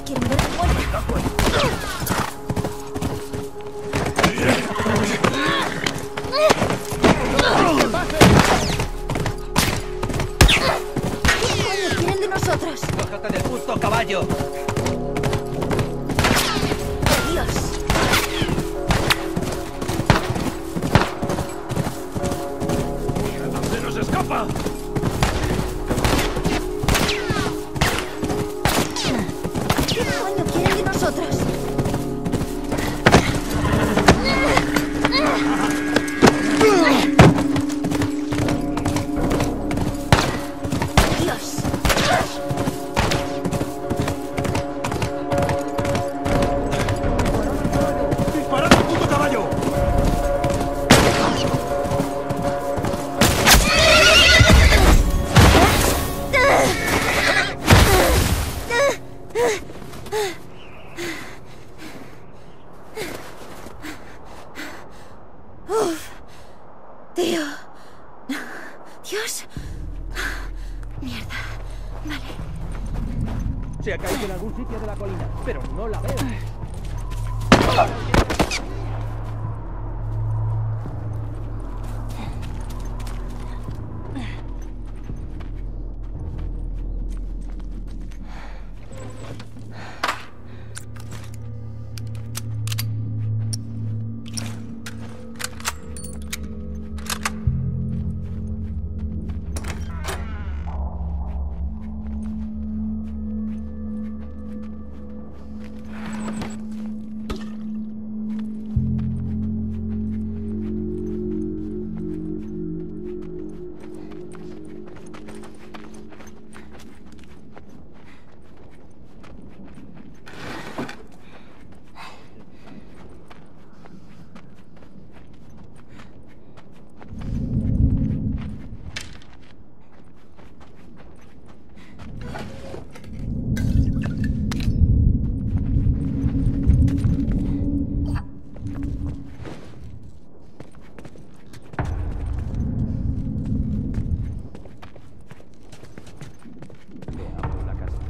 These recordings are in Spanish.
quieren ver muerta. ¿Qué coño quieren de nosotros? ¡Bájate del puto caballo! Dios. ¡Se nos escapa! ¿Qué coño quieren de nosotros? Dios. ¡Disparad al puto caballo! Tío. Dios. Mierda. Vale. Se ha caído en algún sitio de la colina, pero no la veo. Veamos la casa.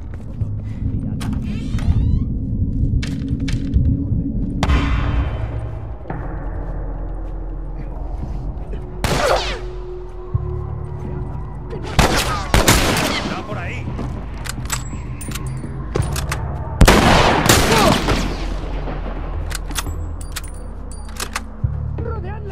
¡Está por ahí! ¡Rodeadla!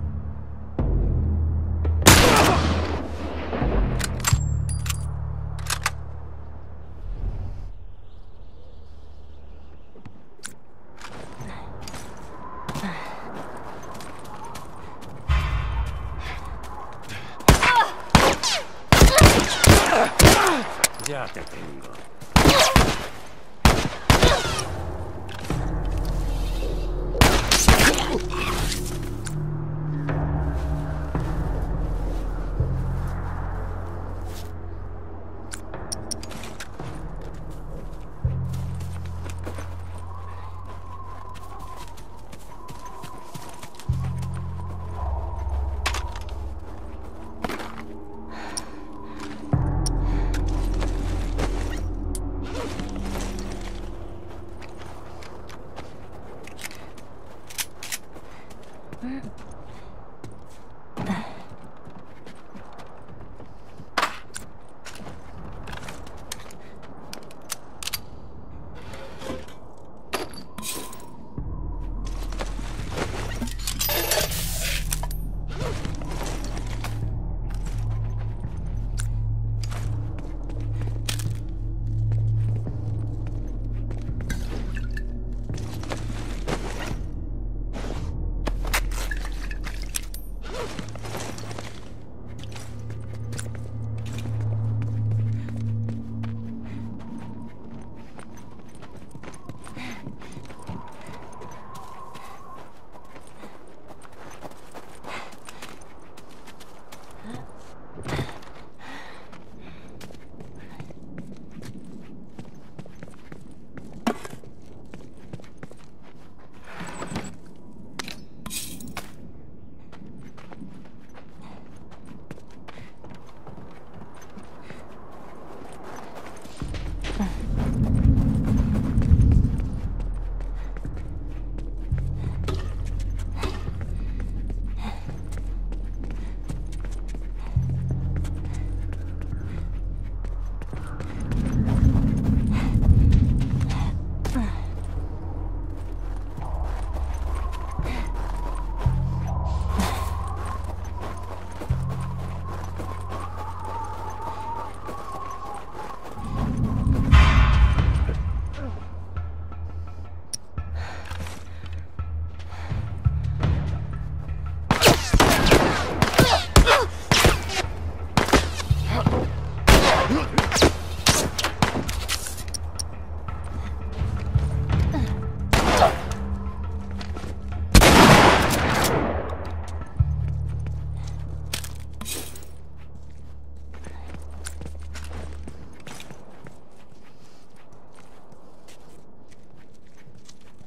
Ya te tengo.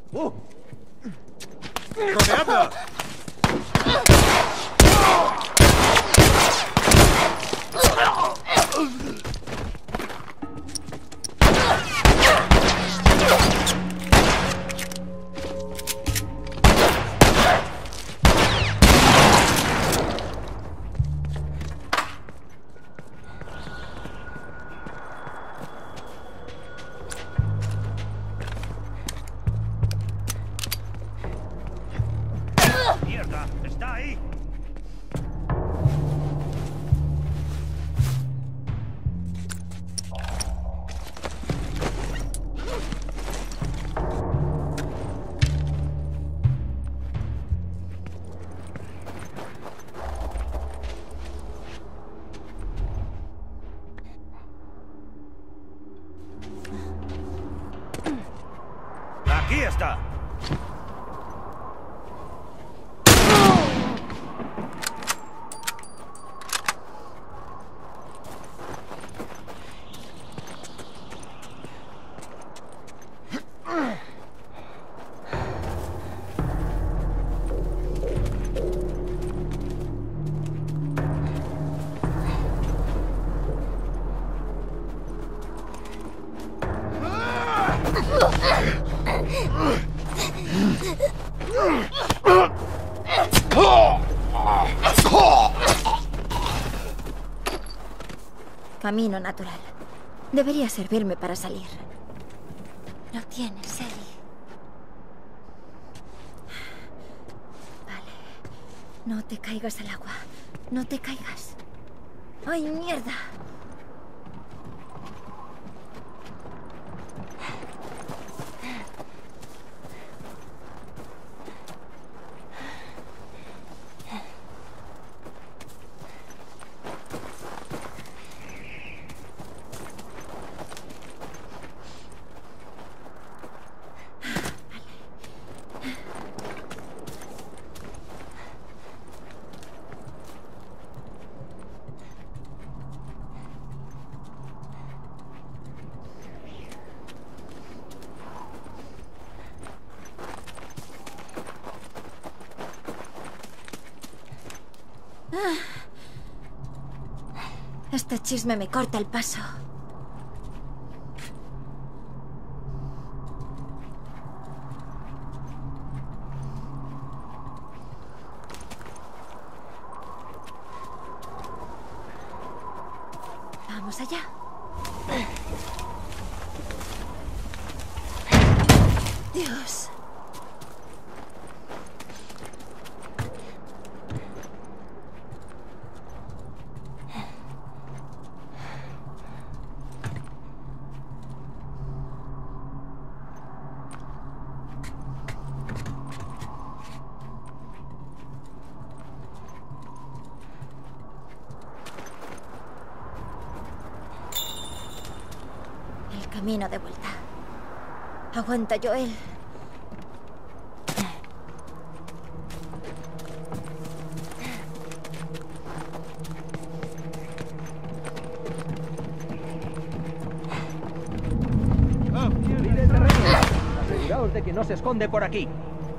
¡Rodeadla! ¡Mierda! ¡Está ahí! ¡Aquí está! Camino natural. Debería servirme para salir. Lo tienes, Ellie. Vale. No te caigas al agua. No te caigas. ¡Ay, mierda! Este chisme me corta el paso. Vamos allá. Dios. Camino de vuelta. Aguanta, Joel. ¡Mire el terreno! Aseguraos de que no se esconde por aquí.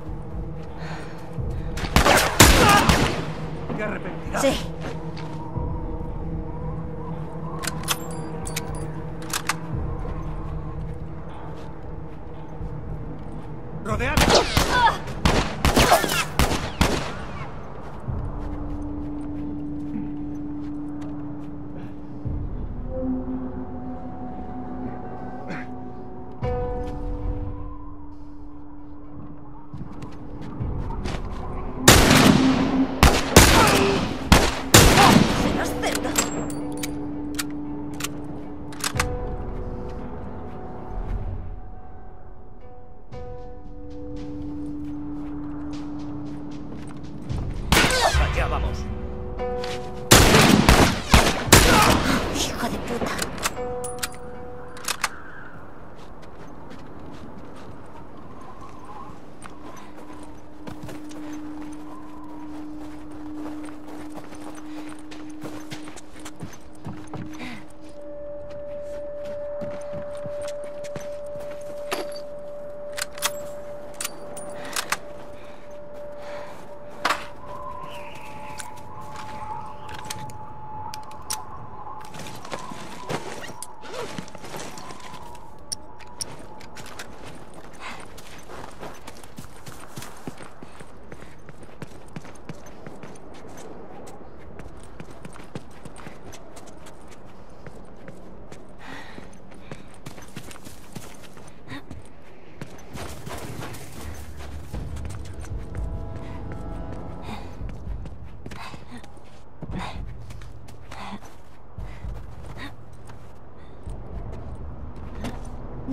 ¡Qué arrepentirá! Sí. ¡Rodeadla! ¡Serás cerdo!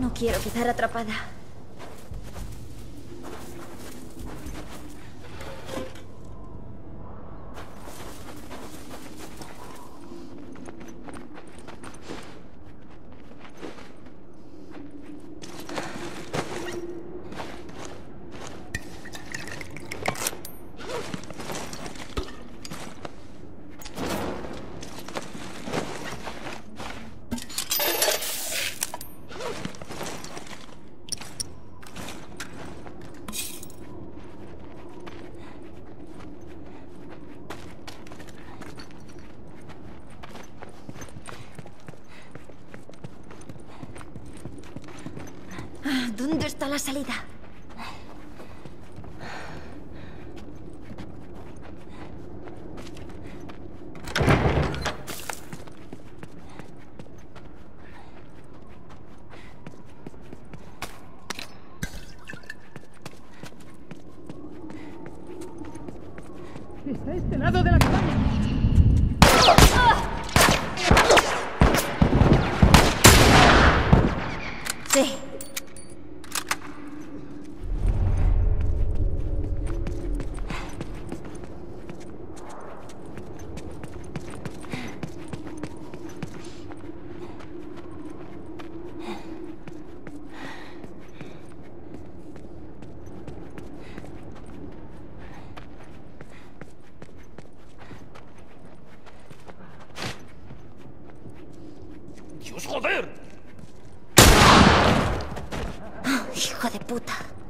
No quiero quedar atrapada. ¿Dónde está la salida? Está a este lado de la cabaña. Sí. ¡Dios, joder! Hijo de puta.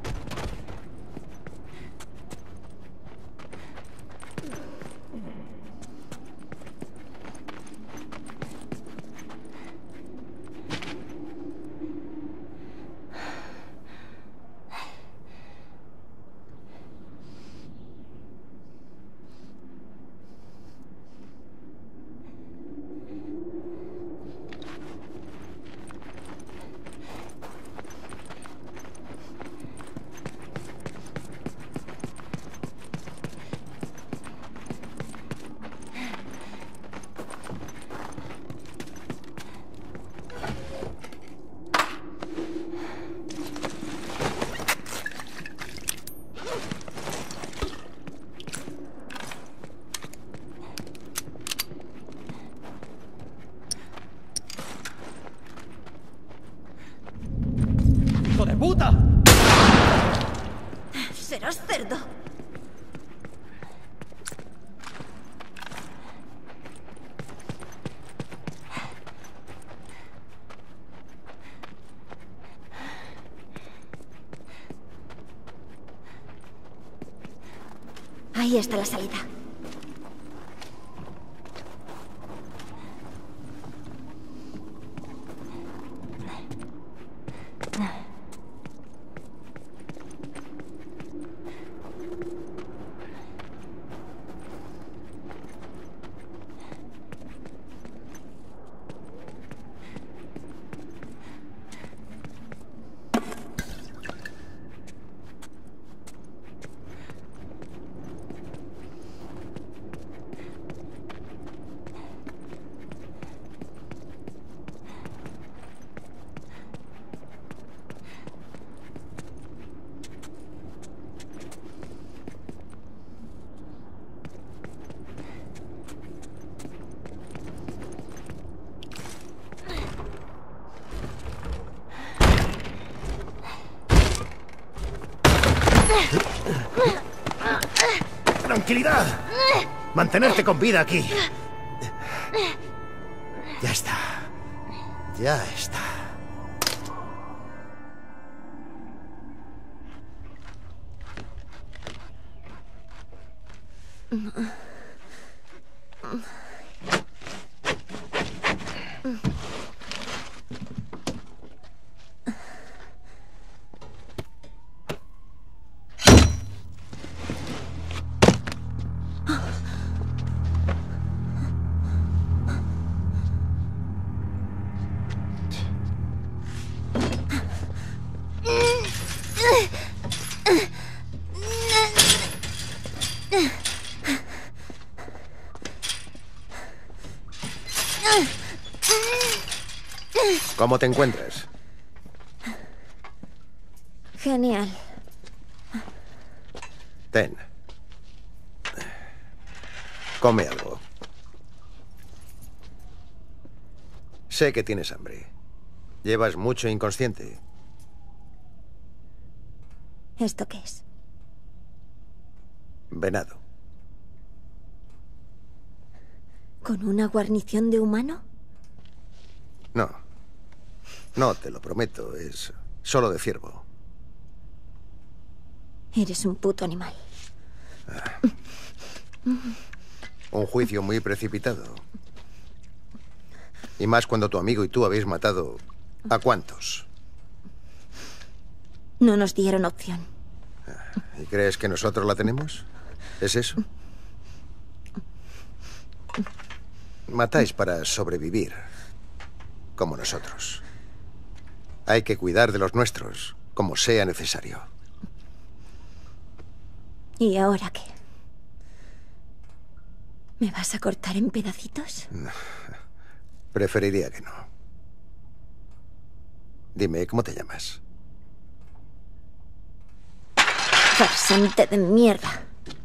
¡Hijo de puta! Serás cerdo. Ahí está la salida. ¡Tranquilidad! Mantenerte con vida aquí. Ya está. Ya está. ¿Cómo te encuentras? Genial. Ten. Come algo. Sé que tienes hambre. Llevas mucho inconsciente. ¿Esto qué es? Venado. ¿Con una guarnición de humano? No. No, te lo prometo. Es solo de ciervo. Eres un puto animal. Un juicio muy precipitado. Y más cuando tu amigo y tú habéis matado... ¿A cuántos? No nos dieron opción. ¿Y crees que nosotros la tenemos? ¿Es eso? Matáis para sobrevivir, como nosotros. Hay que cuidar de los nuestros, como sea necesario. ¿Y ahora qué? ¿Me vas a cortar en pedacitos? Preferiría que no. Dime, ¿cómo te llamas? Farsante de mierda.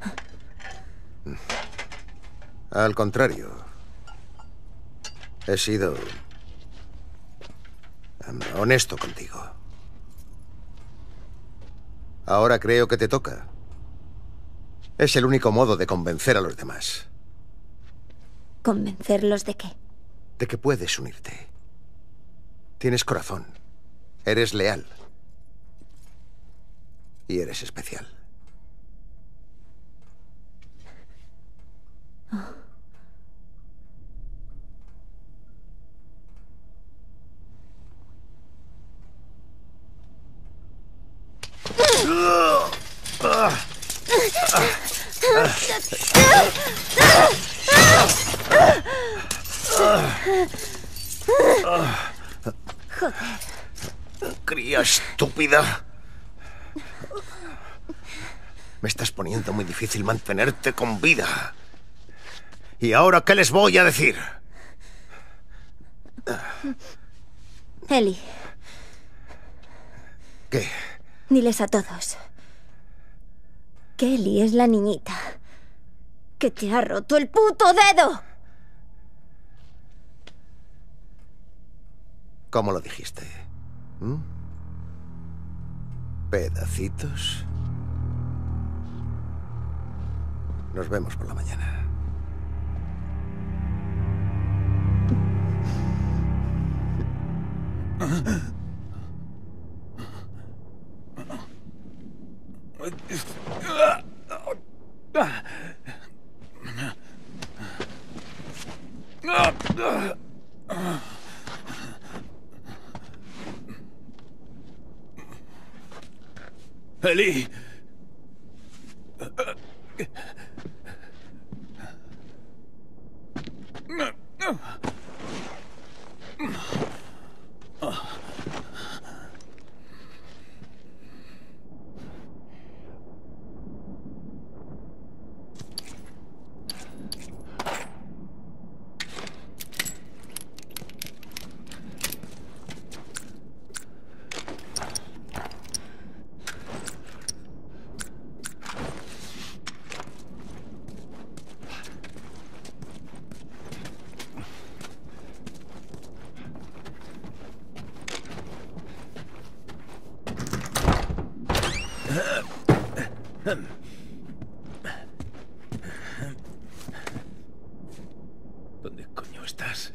Al contrario. He sido... honesto contigo. Ahora creo que te toca. Es el único modo de convencer a los demás. ¿Convencerlos de qué? De que puedes unirte. Tienes corazón. Eres leal. Y eres especial. Joder. Cría estúpida. Me estás poniendo muy difícil mantenerte con vida. ¿Y ahora qué les voy a decir? Ellie. ¿Qué? Diles a todos que Ellie es la niñita que te ha roto el puto dedo. ¿Cómo lo dijiste? ¿Mm? ¿Pedacitos? Nos vemos por la mañana. Ellie. ¿Dónde coño estás?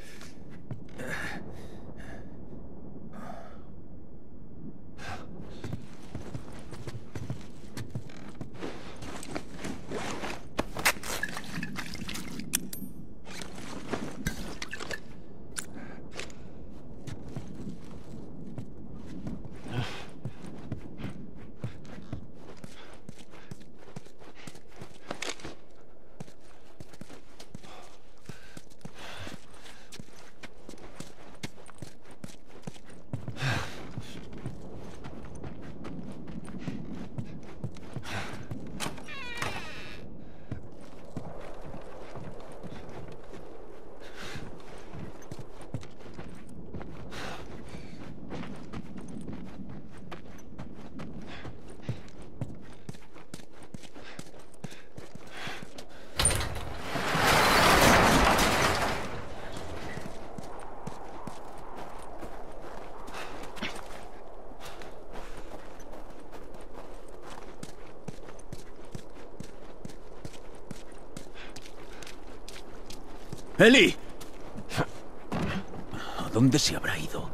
¡Eli! ¿A dónde se habrá ido?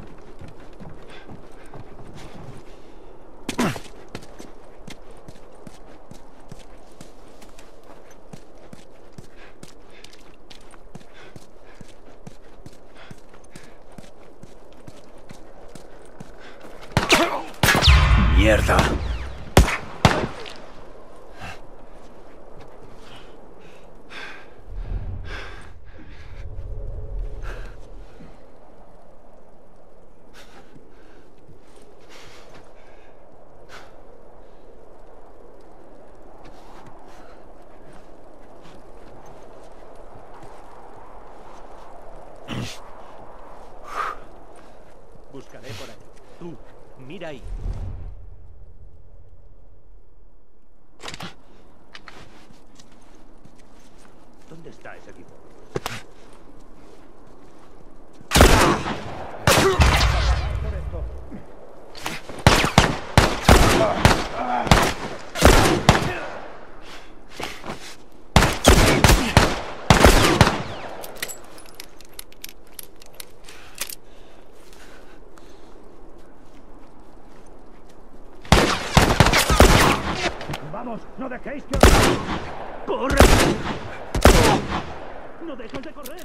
¡Mierda! Buscaré por ahí. Tú, mira ahí. ¿Dónde está ese tipo? Por esto. ¡Vamos! ¡No dejéis que... ¡Corre! ¡No dejes de correr!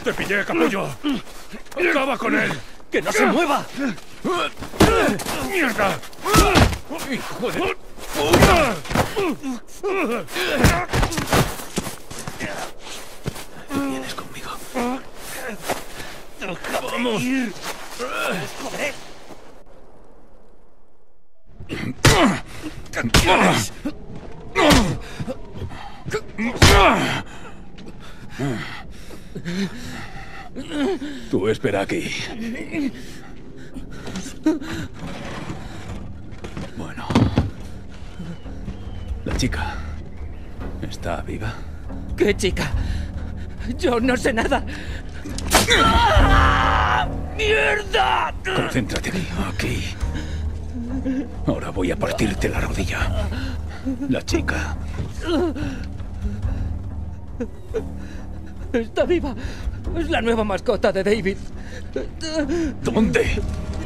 ¡Te pillé, capullo! ¡Acaba con él! ¡Que no se mueva! ¡Mierda! ¡Hijo de... Vienes conmigo. ¡Vamos! ¡Joder! ¿Qué quieres? Tú espera aquí. Bueno. La chica está viva. ¿Qué chica? Yo no sé nada. ¡Ah! ¡Mierda! Concéntrate aquí. Ahora voy a partirte la rodilla. La chica. Está viva. Es la nueva mascota de David. ¿Dónde?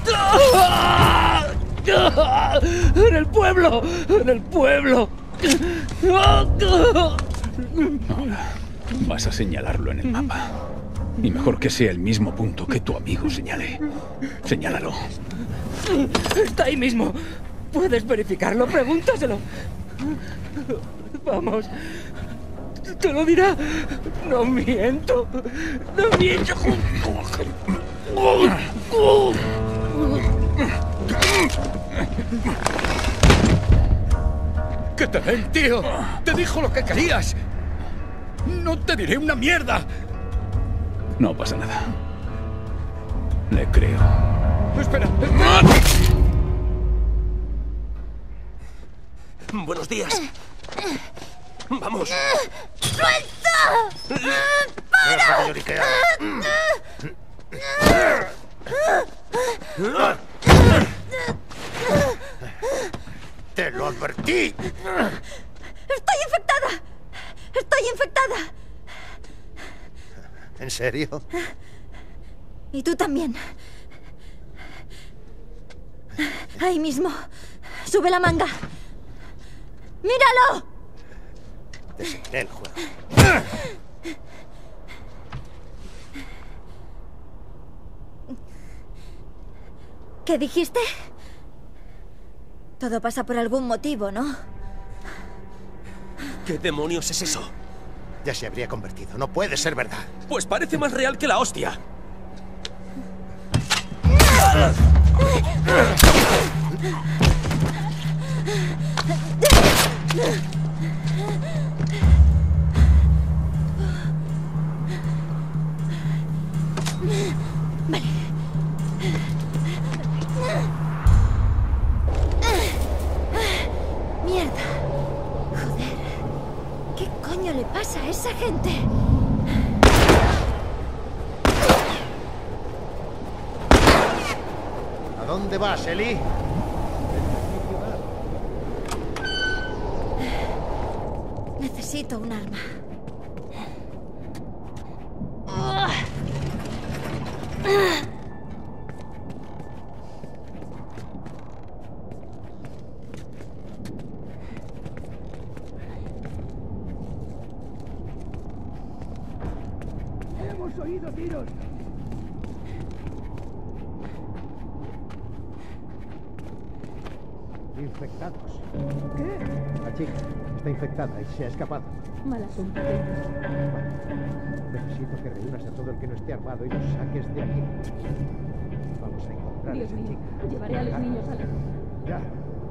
¡En el pueblo! ¡En el pueblo! Ahora vas a señalarlo en el mapa. Y mejor que sea el mismo punto que tu amigo señale. Señálalo. Está ahí mismo. ¿Puedes verificarlo? Pregúntaselo. Vamos. Te lo dirá. No miento. No miento. ¡Que te den, tío! ¡Te dijo lo que querías! ¡No te diré una mierda! No pasa nada. Le creo. ¡Espera! Buenos días. Vamos. ¡Suelta! ¡Para! Lloriquea. ¡Te lo advertí! ¡Estoy infectada! ¡Estoy infectada! ¿En serio? Y tú también. Ahí mismo. Sube la manga. ¡Míralo! Te seguiré el juego. ¿Qué dijiste? Todo pasa por algún motivo, ¿no? ¿Qué demonios es eso? Ya se habría convertido. No puede ser verdad. Pues parece más real que la hostia. Vale. Mierda. Joder. ¿Qué coño le pasa a esa gente? ¿A dónde vas, Eli? Necesito un arma. ¡Hemos oído tiros! Infectados. ¿Qué? La chica está infectada y se ha escapado. Mal asunto. Necesito que reúnas a todo el que no esté armado y los saques de aquí. Vamos a encontrar a Dios esa mío, chica. llevaré a los niños a la... Ya.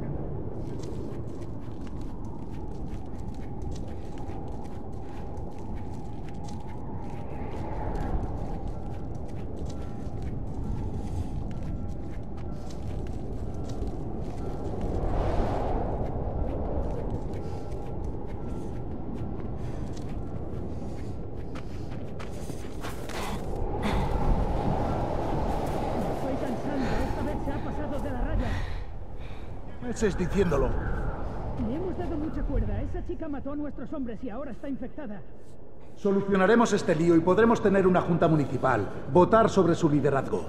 Estoy cansando. Esta vez se ha pasado de la raya. No estés diciéndolo. Le hemos dado mucha cuerda. Esa chica mató a nuestros hombres y ahora está infectada. Solucionaremos este lío y podremos tener una junta municipal. Votar sobre su liderazgo.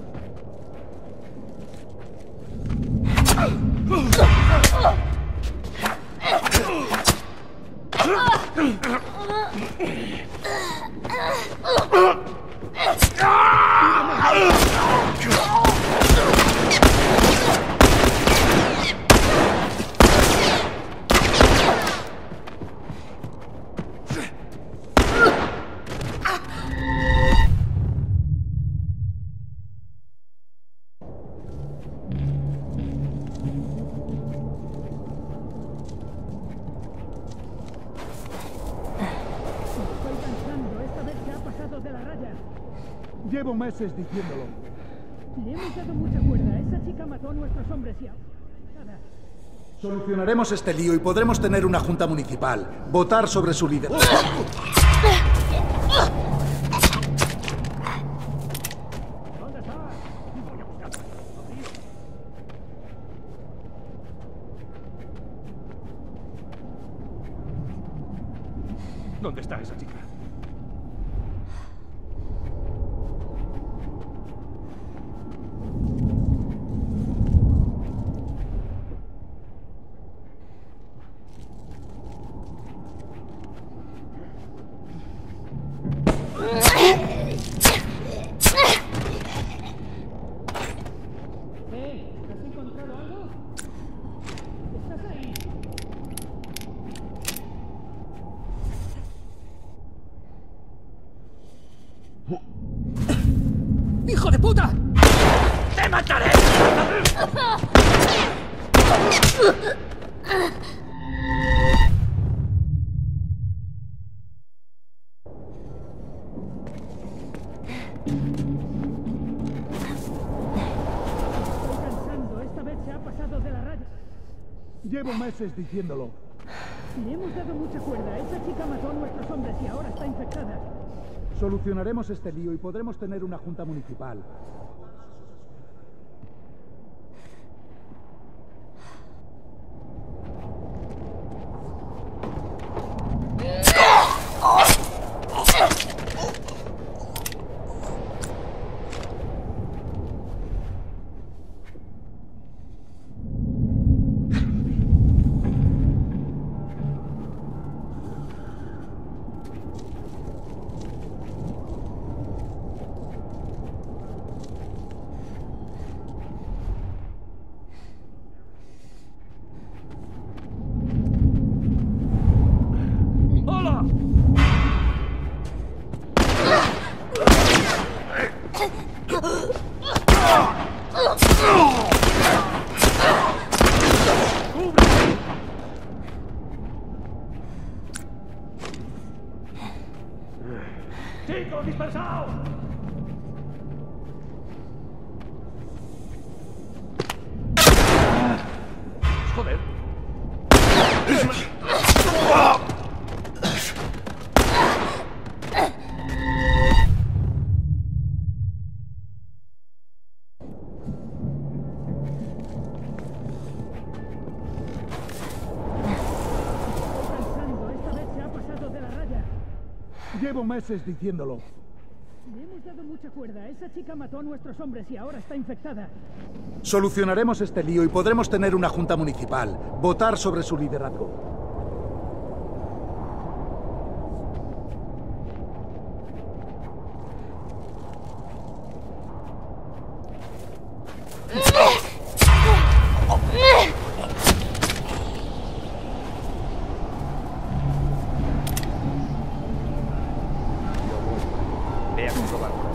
Llevo meses diciéndolo. Le hemos dado mucha cuerda. Esa chica mató a nuestros hombres y ahora... Solucionaremos este lío y podremos tener una junta municipal. Votar sobre su liderazgo. ¿Dónde está? Voy a buscarla. ¿Dónde está esa chica? ¿Has encontrado algo? ¿Estás ahí? ¡Hijo de puta! ¡Te mataré! Estoy cansando. Esta vez se ha pasado de la raya. Llevo meses diciéndolo. Le hemos dado mucha cuerda. Esa chica mató a nuestros hombres y ahora está infectada. Solucionaremos este lío y podremos tener una junta municipal. ¡Hola! ¡Chicos, dispersaos! ¡Joder! Cansando. Esta vez se ha pasado de la raya. Llevo meses diciéndolo. Le hemos dado mucha cuerda. Esa chica mató a nuestros hombres y ahora está infectada. Solucionaremos este lío y podremos tener una junta municipal. Votar sobre su liderazgo. Ve a comprobarlo.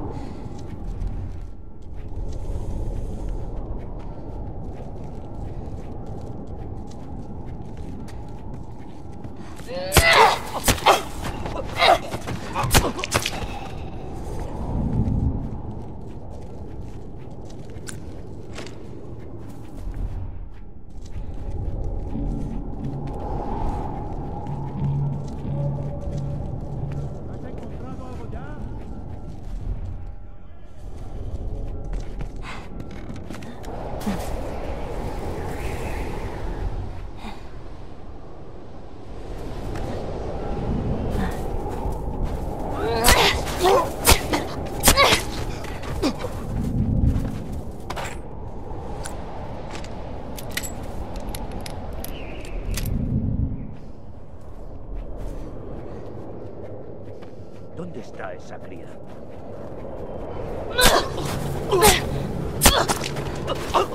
¿Has encontrado algo ya? ¿Dónde está esa cría?